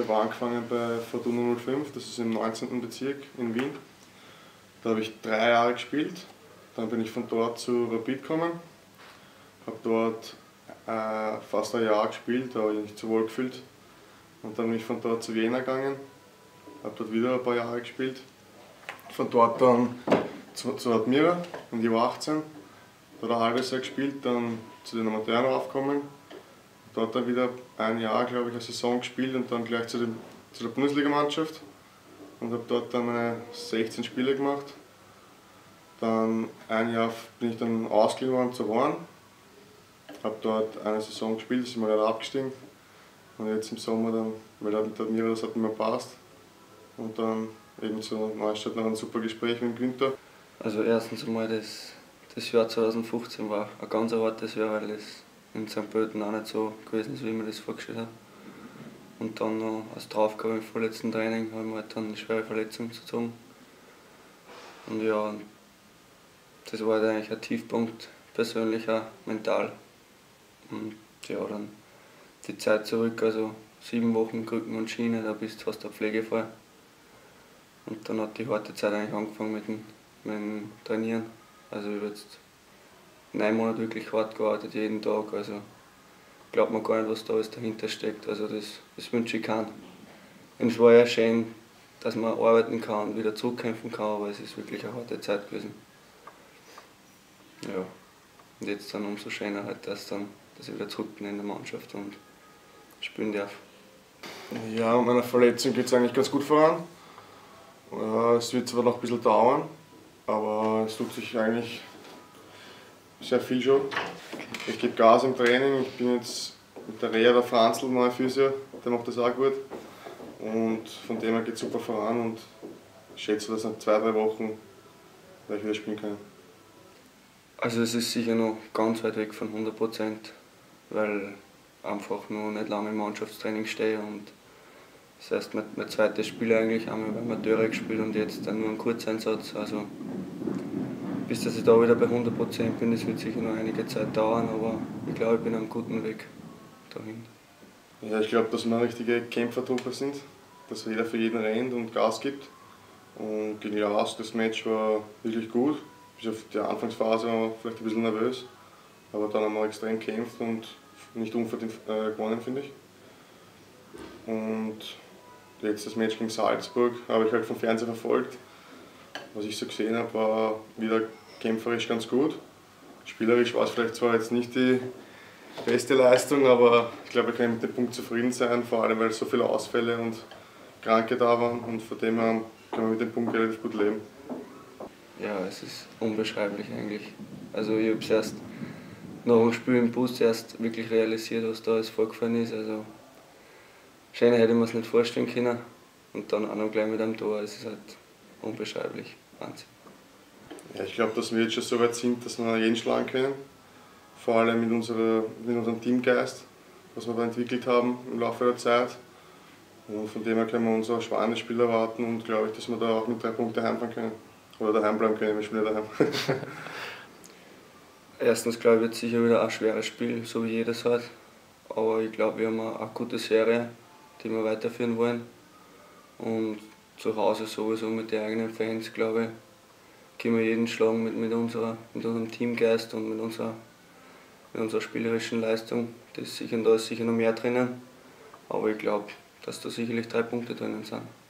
habe angefangen bei Fortuna 05, das ist im 19. Bezirk in Wien. Da habe ich 3 Jahre gespielt. Dann bin ich von dort zu Rapid gekommen. Habe dort fast ein Jahr gespielt, da habe ich mich nicht so wohl gefühlt. Und dann bin ich von dort zu Jena gegangen. Habe dort wieder ein paar Jahre gespielt. Von dort dann zu Admira in die U18. Da hat ein halbes Jahr gespielt, dann zu den Amateuren aufgekommen. Dort dann wieder ein Jahr, glaube ich, eine Saison gespielt und dann gleich zu der Bundesligamannschaft. Und habe dort dann meine 16 Spiele gemacht. Dann ein Jahr bin ich dann ausgeliehen worden zu Horn. Habe dort eine Saison gespielt, sind wir leider abgestiegen. Und jetzt im Sommer dann, weil mit Admira das hat nicht mehr passt. Und dann eben zu Neustadt noch ein super Gespräch mit Günther. Also erstens einmal das Jahr 2015 war ein ganz hartes Jahr, weil es in St. Pölten auch nicht so gewesen ist, wie man das vorgestellt hat. Und dann noch als Draufgabe im vorletzten Training haben wir halt dann eine schwere Verletzung gezogen. Und ja, das war halt eigentlich ein Tiefpunkt, persönlich auch mental. Und ja, dann die Zeit zurück, also 7 Wochen Krücken und Schiene, da bist du fast ein Pflegefall. Und dann hat die harte Zeit eigentlich angefangen mit dem Trainieren. Also ich habe jetzt 9 Monate wirklich hart gearbeitet, jeden Tag. Also glaubt man gar nicht, was da alles dahinter steckt. Also das wünsche ich keinem. Und es war ja schön, dass man arbeiten kann und wieder zurückkämpfen kann, aber es ist wirklich eine harte Zeit gewesen. Ja. Und jetzt dann umso schöner halt, dass ich wieder zurück bin in der Mannschaft und spielen darf. Ja, mit meiner Verletzung geht es eigentlich ganz gut voran. Es wird zwar noch ein bisschen dauern, aber es tut sich eigentlich sehr viel schon. Ich gebe Gas im Training. Ich bin jetzt mit der Rea, der Franzl, neuer Physio, der macht das auch gut. Und von dem her geht es super voran und ich schätze, dass in 2-3 Wochen ich wieder spielen kann. Also es ist sicher noch ganz weit weg von 100%, weil ich einfach noch nicht lange im Mannschaftstraining stehe und das heißt mein zweites Spiel eigentlich, einmal bei Amateure gespielt und jetzt dann nur ein Kurzeinsatz. Also bis dass ich da wieder bei 100% bin, das wird sicher noch einige Zeit dauern, aber ich glaube, ich bin auf einem guten Weg dahin. Ja, ich glaube, dass wir richtige Kämpfertruppe sind, dass jeder für jeden rennt und Gas gibt. Und gegen Laos, das Match war wirklich gut. Bis auf die Anfangsphase waren wir vielleicht ein bisschen nervös, aber dann haben wir extrem gekämpft und nicht unverdient gewonnen, finde ich. Und jetzt das Match gegen Salzburg habe ich halt vom Fernseher verfolgt. Was ich so gesehen habe, war wieder kämpferisch ganz gut. Spielerisch war es vielleicht zwar jetzt nicht die beste Leistung, aber ich glaube, wir können mit dem Punkt zufrieden sein, vor allem weil so viele Ausfälle und Kranke da waren und von dem her können wir mit dem Punkt relativ gut leben. Ja, es ist unbeschreiblich eigentlich. Also ich habe es erst nach dem Spiel im Bus erst wirklich realisiert, was da alles vorgefallen ist. Also schöner hätte man es nicht vorstellen können und dann auch noch gleich mit einem Tor. Es ist halt unbeschreiblich, Wahnsinn. Ja, ich glaube, dass wir jetzt schon so weit sind, dass wir jeden schlagen können. Vor allem mit unserem Teamgeist, was wir da entwickelt haben im Laufe der Zeit. Und von dem her können wir unser spannendes Spiel erwarten und glaube ich, dass wir da auch mit 3 Punkten heimfahren können. Oder daheim bleiben können, wir spielen ja daheim. Erstens glaube ich, wird sicher wieder ein schweres Spiel, so wie jedes hat. Aber ich glaube, wir haben eine gute Serie, die wir weiterführen wollen. Und zu Hause sowieso mit den eigenen Fans, glaube ich, können wir jeden schlagen mit unserem Teamgeist und mit unserer spielerischen Leistung. Da ist sicher noch mehr drinnen. Aber ich glaube, dass da sicherlich 3 Punkte drinnen sind.